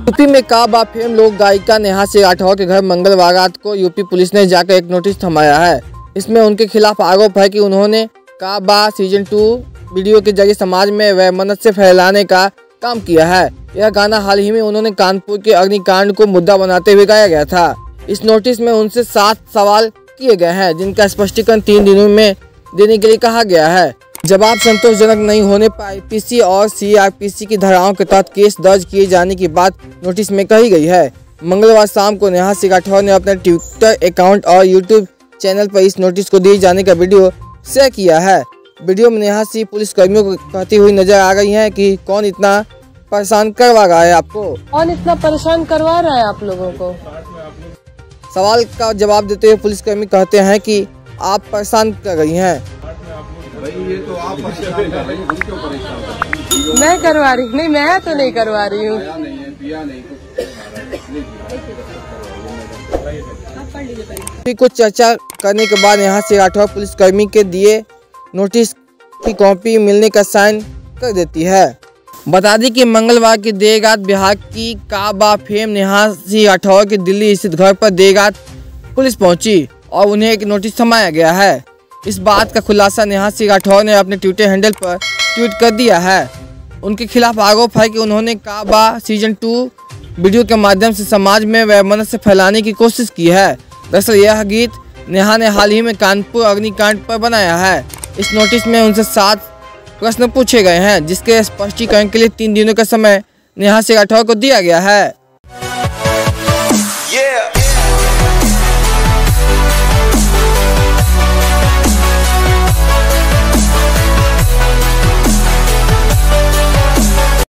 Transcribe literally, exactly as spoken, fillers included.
UP में काबा fame लोक गायिका नेहा सिंह राठौर के घर मंगलवार रात को यूपी पुलिस ने जाकर एक नोटिस थमाया है। इसमें उनके खिलाफ आरोप है कि उन्होंने काबा सीजन टू वीडियो के जरिए समाज में वैमनस्य फैलाने का काम किया है। यह गाना हाल ही में उन्होंने कानपुर के अग्निकांड को मुद्दा बनाते हुए गाया गया था। इस नोटिस में उनसे सात सवाल किए गए हैं, जिनका स्पष्टीकरण तीन दिनों में देने के लिए कहा गया है। जवाब संतोषजनक नहीं होने पर आईपीसी और सीआरपीसी की धाराओं के तहत केस दर्ज किए जाने की बात नोटिस में कही गई है। मंगलवार शाम को नेहा सिंह राठौर ने अपने ट्विटर अकाउंट और यूट्यूब चैनल पर इस नोटिस को दिए जाने का वीडियो शेयर किया है। वीडियो में नेहा सिंह पुलिस कर्मियों को कहती हुई नजर आ रही हैं कि कौन इतना परेशान करवा रहा है आपको, कौन इतना परेशान करवा रहा है आप लोगों को। सवाल का जवाब देते हुए पुलिसकर्मी कहते हैं कि आप परेशान कर रही हैं। ये तो आप परेशान कर रही हैं, क्यों परेशान कर रही हैं? मैं करवा रही नहीं, मैं तो नहीं करवा रही हूँ। कुछ चर्चा करने के बाद यहाँ से राठौर पुलिसकर्मी के दिए नोटिस की कॉपी मिलने का साइन कर देती है। बता दें कि मंगलवार की देर रात बिहार की काबा फेम नेहा सिंह राठौर के दिल्ली स्थित घर पर देर रात पुलिस पहुंची और उन्हें एक नोटिस थमाया गया है। इस बात का खुलासा नेहा सिंह राठौर ने अपने ट्विटर हैंडल पर ट्वीट कर दिया है। उनके खिलाफ आरोप है कि उन्होंने काबा सीजन टू वीडियो के माध्यम से समाज में वैमनस्य फैलाने की कोशिश की है। दरअसल यह गीत नेहा ने हाल ही में कानपुर अग्निकांड पर बनाया है। इस नोटिस में उनसे सात प्रश्न पूछे गए हैं, जिसके स्पष्टीकरण के लिए तीन दिनों का समय नेहा सिंह राठौर को दिया गया है।